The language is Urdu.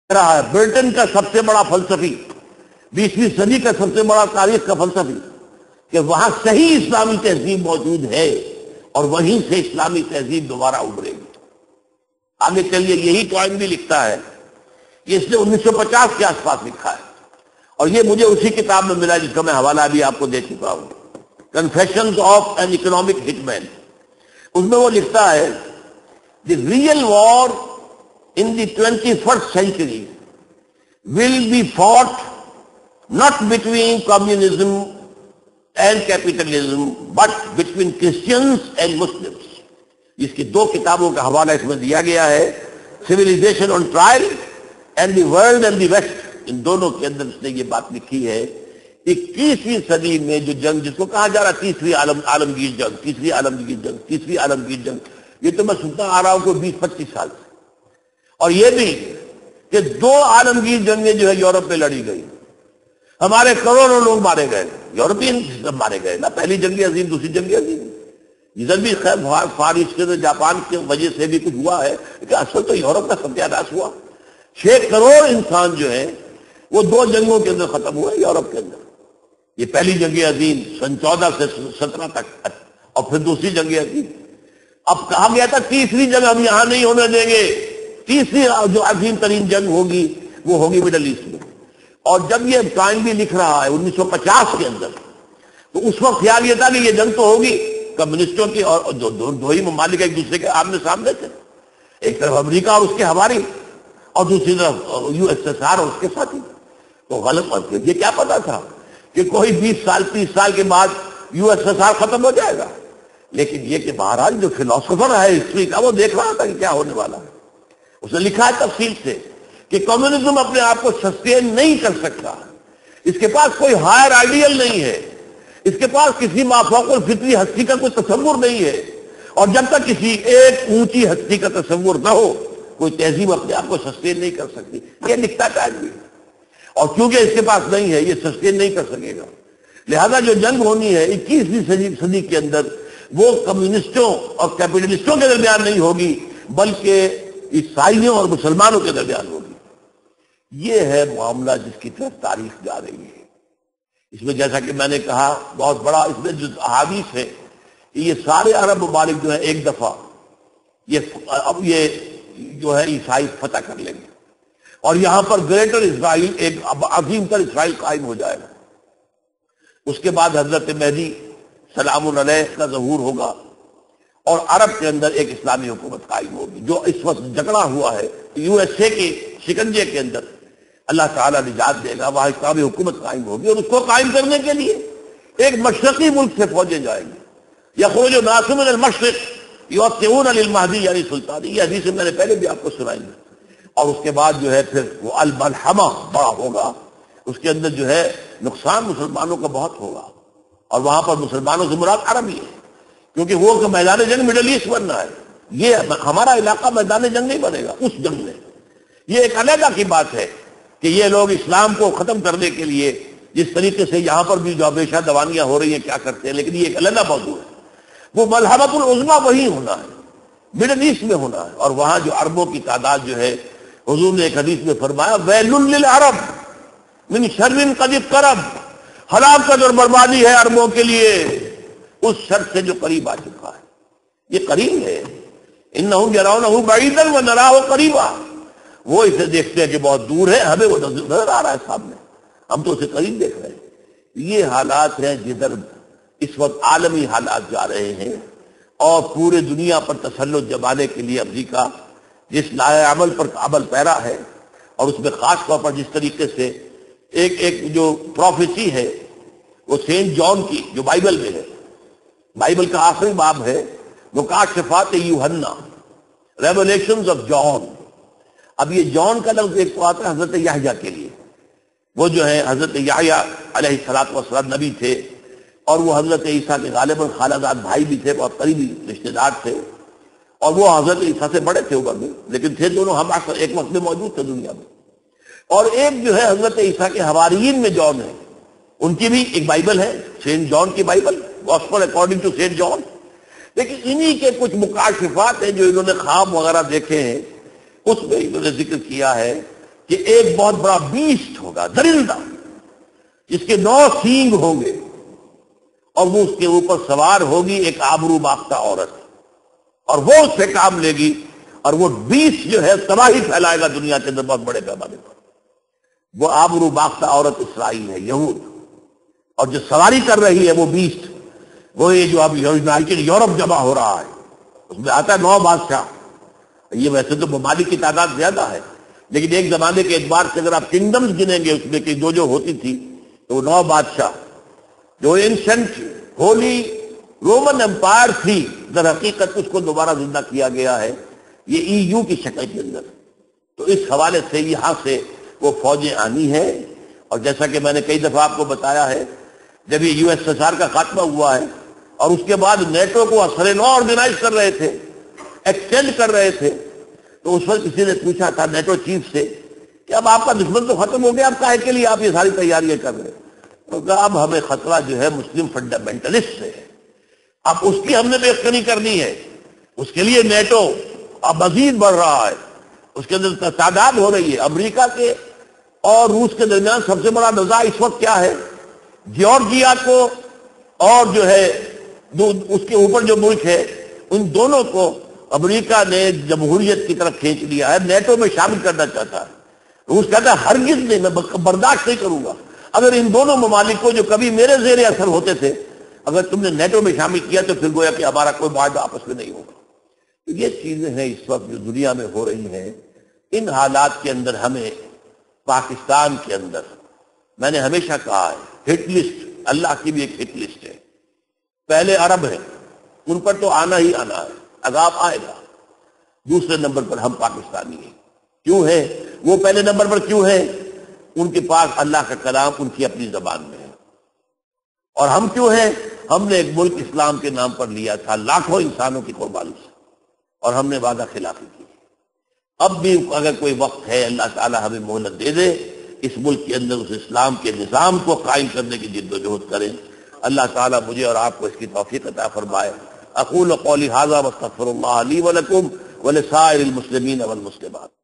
رہا ہے برٹن کا سب سے بڑا فلسفی، 20ویں صدی کا سب سے بڑا تاریخ کا فلسفی، کہ وہاں صحیح اسلامی تہذیب موجود ہے اور وہیں سے اسلامی تہذیب دوبارہ ابھرے گی۔ آگے چلیے، یہی ٹوائن بھی لکھتا ہے، یہ اس نے 1950 کے آس پاس لکھا ہے، اور یہ مجھے اسی کتاب میں ملا جس کا میں حوالہ ابھی آپ کو دے چکا ہوں، confessions of an economic hit man. اس میں وہ لکھتا ہے the real war in the 21st century will be fought not between communism and capitalism but between Christians and Muslims۔ اس کی دو کتابوں کا حوالہ اس میں دیا گیا ہے، Civilization on Trial and the World and the West۔ ان دونوں کے اندر اس نے یہ بات لکھی ہے، 21ویں صدی میں جو جنگ جس کو کہا جا رہا تیسری عالمگیر جنگ، تیسری عالمگیر جنگ، یہ تو میں سنتا آ رہا ہوں کوئی 20-25 سال سے، اور یہ بھی کہ 2 عالمگیر جنگیں جو ہے یورپ میں لڑی گئی، ہمارے کروڑوں لوگ مارے گئے، یورپین سسٹم مارے گئے نا، پہلی جنگ عظیم، دوسری جنگ عظیم، ادھر بھی خیر فارس کے جاپان کی وجہ سے بھی کچھ ہوا ہے، لیکن اصل تو یورپ کا ستیہ ناش ہوا۔ 6 کروڑ انسان جو ہیں وہ 2 جنگوں کے اندر ختم ہوئے یورپ کے اندر، یہ پہلی جنگ عظیم سن 14 سے 17 تک، اور پھر دوسری جنگ عظیم۔ اب کہا گیا تھا تیسری جنگ ہم یہاں نہیں ہونے دیں گے، تیسری جو عظیم ترین جنگ ہوگی وہ ہوگی مڈل ایسٹ میں۔ اور جب یہ ٹائم بھی لکھ رہا ہے 1950 کے اندر، تو اس وقت خیال یہ تھا کہ یہ جنگ تو ہوگی کمیونسٹوں کی، اور جو دو ہی ممالک ایک دوسرے کے آمنے سامنے تھے، ایک طرف امریکہ اور اس کے ہواری، اور دوسری طرف USSR اور اس کے ساتھی۔ تو غلط، یہ کیا پتا تھا کہ کوئی 20 سال 30 سال کے بعد USSR ختم ہو جائے گا، لیکن یہ کہ بہرحال جو فلاسفر ہے ہسٹری کا وہ دیکھ رہا تھا کہ کیا ہونے والا ہے۔ اس نے لکھا ہے تفصیل سے کہ کمیونزم اپنے آپ کو سسٹین نہیں کر سکتا، اس کے پاس کوئی ہائر آئیڈیل نہیں ہے، اس کے پاس کسی مافوق الفطری ہستی کا کوئی تصور نہیں ہے، اور جب تک کسی ایک اونچی ہستی کا تصور نہ ہو کوئی تہذیب اپنے آپ کو سسٹین نہیں کر سکتی۔ یہ لکھتا ہے بھی، اور کیونکہ اس کے پاس نہیں ہے یہ سسٹین نہیں کر سکے گا، لہذا جو جنگ ہونی ہے 21ویں صدی کے اندر وہ کمیونسٹوں اور کیپٹلسٹوں کے درمیان نہیں ہوگی بلکہ عیسائیوں اور مسلمانوں کے درمیان ہوگی۔ یہ ہے معاملہ جس کی طرف تاریخ جا رہی ہے۔ اس میں جیسا کہ میں نے کہا بہت بڑا اس میں جو احادیث ہے کہ یہ سارے عرب ممالک جو ہیں ایک دفعہ اب یہ جو ہے عیسائی فتح کر لیں گے، اور یہاں پر گریٹر اسرائیل، ایک عظیم تر اسرائیل قائم ہو جائے گا۔ اس کے بعد حضرت مہدی سلام علیہ کا ظہور ہوگا، اور عرب کے اندر ایک اسلامی حکومت قائم ہوگی، جو اس وقت جکڑا ہوا ہے USA کے شکنجے کے اندر اللہ تعالیٰ نجات دے گا، وہاں اسلامی حکومت قائم ہوگی، اور اس کو قائم کرنے کے لیے ایک مشرقی ملک سے فوجیں جائیں گی، یخرج الناس من المشرق یوطئون للمہدی یعنی سلطانی، یہ حدیث میں نے پہلے بھی آپ کو سنائی ہے۔ اور اس کے بعد جو ہے پھر وہ الملحمہ بڑا ہوگا، اس کے اندر جو ہے نقصان مسلمانوں کا بہت ہوگا، اور وہاں پر مسلمانوں سے مراد عرب ہی ہے، کیونکہ وہ میدان جنگ مڈل ایسٹ بننا ہے، یہ ہمارا علاقہ میدان جنگ نہیں بنے گا اس جنگ میں۔ یہ ایک علیحدہ کی بات ہے کہ یہ لوگ اسلام کو ختم کرنے کے لیے جس طریقے سے یہاں پر بھی جو ہمیشہ دوانیاں ہو رہی ہیں کیا کرتے ہیں، لیکن یہ ایک علیحدہ موضوع ہے۔ وہ ملحمۃ العظمیٰ وہی ہونا ہے، مڈل ایسٹ میں ہونا ہے، اور وہاں جو عربوں کی تعداد جو ہے، حضور نے ایک حدیث میں فرمایا ویل للعرب من شر قد اقترب، ہلاکت اور بربادی ہے عربوں کے لیے اس شر سے جو قریب آ چکا ہے۔ یہ قریب ہے، انہم یرونہ بعیدا ونراہ قریبا، وہ اسے دیکھتے ہیں کہ بہت دور ہے، ہمیں وہ نظر آ رہا ہے سامنے، ہم تو اسے قریب دیکھ رہے ہیں۔ یہ حالات ہیں جدھر اس وقت عالمی حالات جا رہے ہیں، اور پورے دنیا پر تسلط جمانے کے لیے امریکہ جس لائے عمل پر عمل پیرا ہے، اور اس میں خاص طور پر جس طریقے سے ایک جو پروفیسی ہے وہ سینٹ جان کی جو بائبل میں ہے، بائبل کا آخری باب ہے مکاشفات یوحنا، ریولیشنز آف جان۔ اب یہ جان کا لفظ ایک تو آتا ہے حضرت یحییٰ کے لیے، وہ جو ہے حضرت یحییٰ علیہ الصلوۃ والسلام نبی تھے، اور وہ حضرت عیسیٰ کے غالباً خالہ زاد بھائی بھی تھے، بہت قریبی رشتے دار تھے، اور وہ حضرت عیسیٰ سے بڑے تھے عمر میں، لیکن تھے دونوں ہم ایک وقت میں موجود تھے دنیا میں۔ اور ایک جو ہے حضرت عیسیٰ کے حواریین میں جان ہے، ان کی بھی ایک بائبل ہے، سینٹ جان کی Bible, gospel according to saint John. لیکن انہی کے کچھ مکاشفات ہیں جو انہوں نے خواب وغیرہ دیکھے ہیں، اس میں انہوں نے ذکر کیا ہے کہ ایک بہت بڑا بیسٹ ہوگا، درندہ، جس کے 9 سینگ ہوں گے، اور وہ اس کے اوپر سوار ہوگی ایک آبرو باختہ عورت، اور وہ اس سے کام لے گی، اور وہ بیسٹ جو ہے تباہی پھیلائے گا دنیا کے اندر بہت بڑے پیمانے پر۔ وہ آبرو باختہ عورت اسرائیل ہے، یہود، اور جو سواری کر رہی ہے وہ بیسٹ، وہ یہ جو اب یونائٹڈ یورپ جمع ہو رہا ہے، اس میں آتا ہے 9 بادشاہ۔ یہ ویسے تو ممالک کی تعداد زیادہ ہے، لیکن ایک زمانے کے اعتبار سے اگر آپ کنگڈمز گنیں گے اس میں کہ جو ہوتی تھی، تو وہ 9 بادشاہ جو اینشنٹ ہولی رومن امپائر تھی، در حقیقت اس کو دوبارہ زندہ کیا گیا ہے یہ EU کی شکل کے اندر۔ تو اس حوالے سے یہاں سے وہ فوجیں آنی ہیں، اور جیسا کہ میں نے کئی دفعہ آپ کو بتایا ہے، جب یہ USSR کا خاتمہ ہوا ہے اور اس کے بعد نیٹو کو اثر نو آرگنائز کر رہے تھے، ایکسٹینڈ کر رہے تھے، تو اس وقت کسی نے پوچھا تھا نیٹو چیف سے کہ اب آپ کا دشمن تو ختم ہو گیا، اب کاہے کے لیے آپ یہ ساری تیاریاں کر رہے ہیں؟ تو کہا اب ہمیں خطرہ جو ہے مسلم فنڈامنٹلسٹ سے ہے، اب اس کی ہم نے بےخبری کرنی ہے، اس کے لیے نیٹو اب مزید بڑھ رہا ہے، اس کے اندر تعداد ہو رہی ہے۔ امریکہ کے اور روس کے درمیان سب سے بڑا نزاع اس وقت کیا ہے؟ جارجیا کو اور جو ہے اس کے اوپر جو ملک ہے، ان دونوں کو امریکہ نے جمہوریت کی طرف کھینچ لیا ہے، نیٹو میں شامل کرنا چاہتا ہے۔ روس کہتا ہے ہرگز نہیں، میں برداشت نہیں کروں گا اگر ان دونوں ممالک کو جو کبھی میرے زیر اثر ہوتے تھے اگر تم نے نیٹو میں شامل کیا تو پھر گویا کہ ہمارا کوئی معاہدہ آپس میں نہیں ہوگا۔ تو یہ چیزیں ہیں اس وقت جو دنیا میں ہو رہی ہیں۔ ان حالات کے اندر ہمیں پاکستان کے اندر، میں نے ہمیشہ کہا ہے، ہٹ لسٹ اللہ کی بھی ایک ہٹ لسٹ ہے۔ پہلے عرب ہیں، ان پر تو آنا ہی آنا ہے، عذاب آئے گا۔ دوسرے نمبر پر ہم پاکستانی ہیں۔ کیوں ہیں وہ پہلے نمبر پر؟ کیوں ہیں؟ ان کے پاس اللہ کا کلام ان کی اپنی زبان میں ہے۔ اور ہم کیوں ہیں؟ ہم نے ایک ملک اسلام کے نام پر لیا تھا لاکھوں انسانوں کی قربانی سے، اور ہم نے وعدہ خلافی کی۔ اب بھی اگر کوئی وقت ہے اللہ تعالی ہمیں مہلت دے دے، اس ملک کے اندر اس اسلام کے نظام کو قائم کرنے کی جد و جہد کریں۔ اللہ تعالی مجھے اور آپ کو اس کی توفیق عطا فرمائے۔ اقول قولی ھذا واستغفر اللہ لی ولکم ولسائر المسلمین والمسلمات۔